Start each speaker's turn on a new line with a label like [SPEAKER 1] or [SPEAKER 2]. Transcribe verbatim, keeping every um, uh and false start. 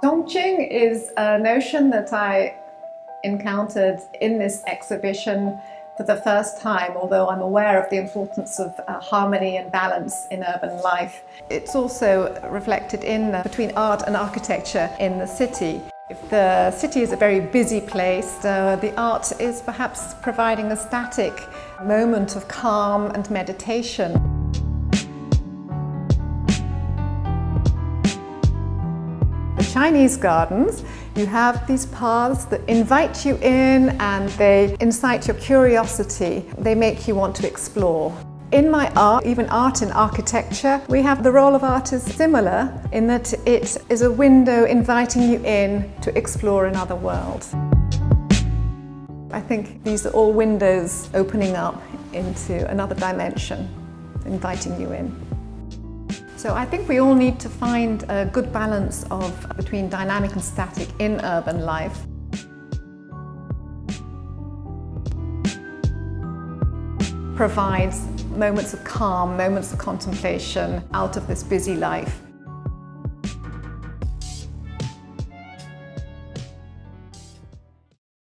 [SPEAKER 1] Dongqing is a notion that I encountered in this exhibition for the first time, although I'm aware of the importance of uh, harmony and balance in urban life. It's also reflected in uh, between art and architecture in the city. If the city is a very busy place, uh, the art is perhaps providing a static moment of calm and meditation. Chinese gardens, you have these paths that invite you in and they incite your curiosity. They make you want to explore. In my art, even art in architecture, we have the role of art is similar in that it is a window inviting you in to explore another world. I think these are all windows opening up into another dimension, inviting you in. So I think we all need to find a good balance of between dynamic and static in urban life. Provides moments of calm, moments of contemplation out of this busy life.